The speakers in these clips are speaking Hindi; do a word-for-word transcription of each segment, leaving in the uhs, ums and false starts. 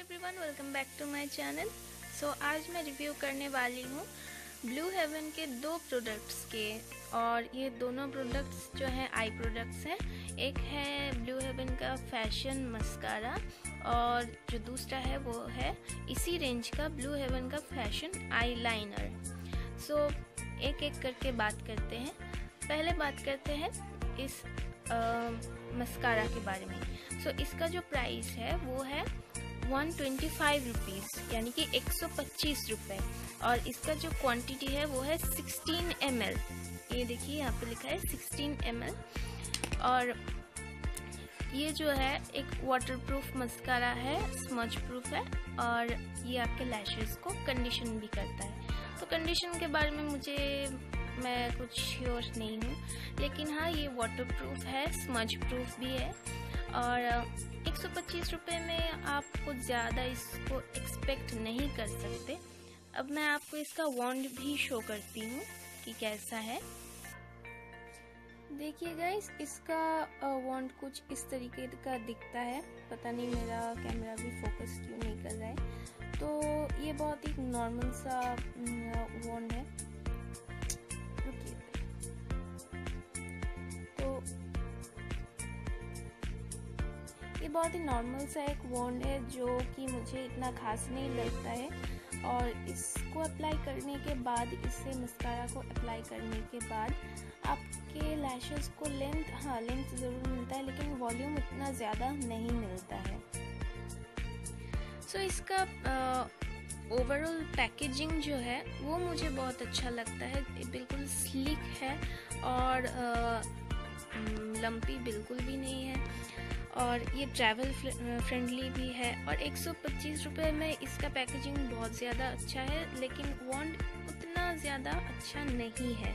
Everyone, welcome back to my channel. So आज मैं रिव्यू करने वाली हूँ ब्लू हेवन के दो प्रोडक्ट्स के, और ये दोनों प्रोडक्ट्स जो हैं आई प्रोडक्ट्स हैं। एक है ब्लू हेवन का फैशन मस्कारा और जो दूसरा है वो है इसी रेंज का ब्लू हेवन का फैशन आई लाइनर। सो एक एक करके बात करते हैं। पहले बात करते हैं इस मस्कारा के बारे में। सो so, इसका जो प्राइस है वो है वन ट्वेंटी फाइव रुपीज़, यानी कि एक सौ पच्चीस रुपये, और इसका जो क्वांटिटी है वो है सिक्सटीन एम एल। ये देखिए यहाँ पे लिखा है सिक्सटीन एम एल। और ये जो है एक वाटरप्रूफ मस्कारा है, स्मज प्रूफ है, और ये आपके लैशेस को कंडीशन भी करता है। तो कंडीशन के बारे में मुझे मैं कुछ श्योर नहीं हूँ, लेकिन हाँ ये वाटरप्रूफ है, स्मज प्रूफ भी है, और एक सौ पच्चीस रुपये में आप कुछ ज़्यादा इसको एक्सपेक्ट नहीं कर सकते। अब मैं आपको इसका वॉन्ड भी शो करती हूँ कि कैसा है। देखिए गाइस, इसका वॉन्ड कुछ इस तरीके का दिखता है। पता नहीं मेरा कैमरा भी फोकस क्यों नहीं कर रहा है। तो ये बहुत ही नॉर्मल सा वॉन्ड है। तो ये बहुत ही नॉर्मल सा एक वॉन्ड है जो कि मुझे इतना खास नहीं लगता है। और इसको अप्लाई करने के बाद, इससे मस्कारा को अप्लाई करने के बाद आपके लैशेस को लेंथ, हाँ लेंथ ज़रूर मिलता है, लेकिन वॉल्यूम इतना ज़्यादा नहीं मिलता है। सो so, इसका ओवरऑल पैकेजिंग जो है वो मुझे बहुत अच्छा लगता है। बिल्कुल स्लिक है और लंपी बिल्कुल भी नहीं है, और ये ट्रैवल फ्रेंडली भी है। और एक सौ पच्चीस रुपये में इसका पैकेजिंग बहुत ज़्यादा अच्छा है, लेकिन वॉन्ड उतना ज़्यादा अच्छा नहीं है।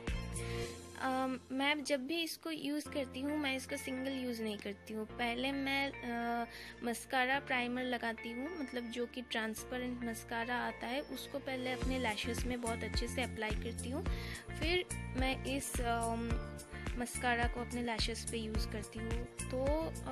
uh, मैं जब भी इसको यूज़ करती हूँ, मैं इसको सिंगल यूज़ नहीं करती हूँ। पहले मैं uh, मस्कारा प्राइमर लगाती हूँ, मतलब जो कि ट्रांसपेरेंट मस्कारा आता है, उसको पहले अपने लैशेस में बहुत अच्छे से अप्लाई करती हूँ। फिर मैं इस uh, मस्कारा को अपने लैशेस पे यूज़ करती हूँ, तो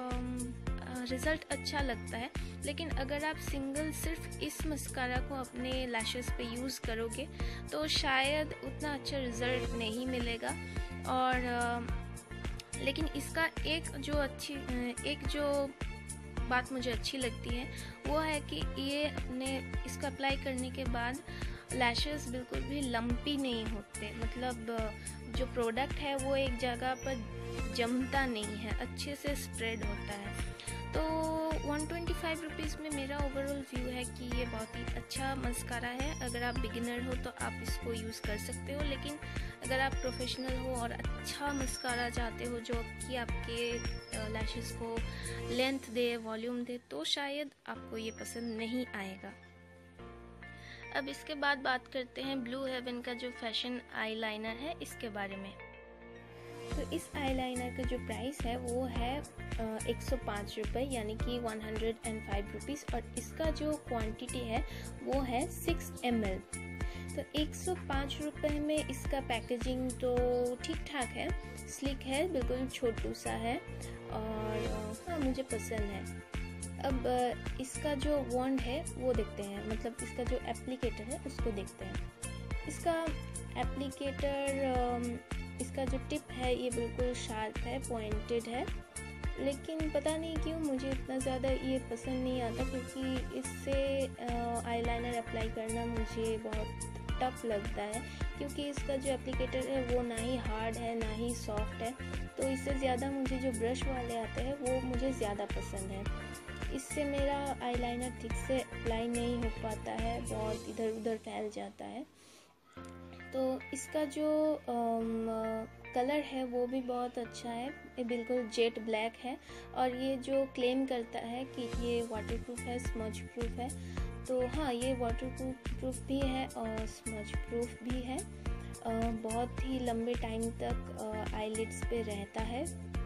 रिज़ल्ट अच्छा लगता है। लेकिन अगर आप सिंगल सिर्फ इस मस्कारा को अपने लैशेस पे यूज़ करोगे तो शायद उतना अच्छा रिज़ल्ट नहीं मिलेगा। और आ, लेकिन इसका एक जो अच्छी एक जो बात मुझे अच्छी लगती है वो है कि ये अपने इसको अप्लाई करने के बाद लैशेस बिल्कुल भी लंपी नहीं होते। मतलब जो प्रोडक्ट है वो एक जगह पर जमता नहीं है, अच्छे से स्प्रेड होता है। तो वन ट्वेंटी फाइव रुपीज़ में मेरा ओवरऑल व्यू है कि ये बहुत ही अच्छा मस्कारा है। अगर आप बिगिनर हो तो आप इसको यूज़ कर सकते हो, लेकिन अगर आप प्रोफेशनल हो और अच्छा मस्कारा चाहते हो जो कि आपके लैशेस को लेंथ दे, वॉल्यूम दे, तो शायद आपको ये पसंद नहीं आएगा। अब इसके बाद बात करते हैं ब्लू हेवन का जो फैशन आई लाइनर है, इसके बारे में। तो इस आई लाइनर का जो प्राइस है वो है एक सौ पाँच रुपये, यानी कि one hundred and five rupees, और इसका जो क्वांटिटी है वो है सिक्स एम एल। तो एक सौ पाँच रुपये में इसका पैकेजिंग तो ठीक ठाक है, स्लिक है, बिल्कुल छोटू सा है, और हाँ मुझे पसंद है। अब इसका जो वॉन्ड है वो देखते हैं, मतलब इसका जो एप्लीकेटर है उसको देखते हैं। इसका एप्लीकेटर, इसका जो टिप है ये बिल्कुल शार्प है, पॉइंटेड है, लेकिन पता नहीं क्यों मुझे इतना ज़्यादा ये पसंद नहीं आता, क्योंकि इससे आईलाइनर अप्लाई करना मुझे बहुत टफ लगता है। क्योंकि इसका जो एप्लीकेटर है वो ना ही हार्ड है ना ही सॉफ्ट है, तो इससे ज़्यादा मुझे जो ब्रश वाले आते हैं वो मुझे ज़्यादा पसंद है। इससे मेरा आईलाइनर ठीक से अप्लाई नहीं हो पाता है, बहुत इधर उधर फैल जाता है। तो इसका जो कलर है वो भी बहुत अच्छा है, ये बिल्कुल जेट ब्लैक है, और ये जो क्लेम करता है कि ये वाटरप्रूफ है, स्मज प्रूफ है, तो हाँ ये वाटरप्रूफ प्रूफ भी है और स्मज प्रूफ भी है। बहुत ही लंबे टाइम तक आईलिड्स पे रहता है,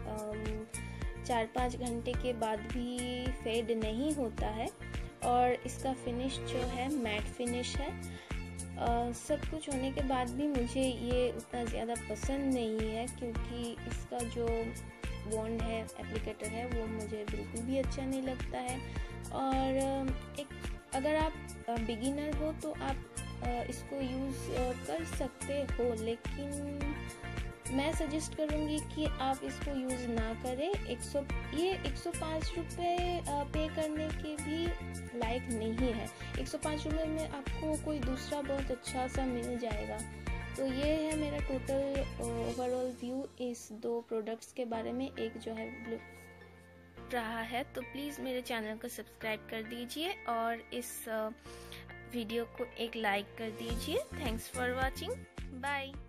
चार पाँच घंटे के बाद भी फेड नहीं होता है, और इसका फिनिश जो है मैट फिनिश है। uh, सब कुछ होने के बाद भी मुझे ये उतना ज़्यादा पसंद नहीं है, क्योंकि इसका जो वॉन्ड है, एप्लीकेटर है, वो मुझे बिल्कुल भी अच्छा नहीं लगता है। और एक अगर आप बिगिनर हो तो आप इसको यूज़ कर सकते हो, लेकिन मैं सजेस्ट करूँगी कि आप इसको यूज़ ना करें। एक सौ ये एक सौ पाँच रुपये पे करने के भी लायक नहीं है। एक सौ पाँच रुपये में आपको कोई दूसरा बहुत अच्छा सा मिल जाएगा। तो ये है मेरा टोटल ओवरऑल व्यू इस दो प्रोडक्ट्स के बारे में। एक जो है ब्लू रहा है, तो प्लीज़ मेरे चैनल को सब्सक्राइब कर दीजिए और इस वीडियो को एक लाइक कर दीजिए। Thanks for watching, bye.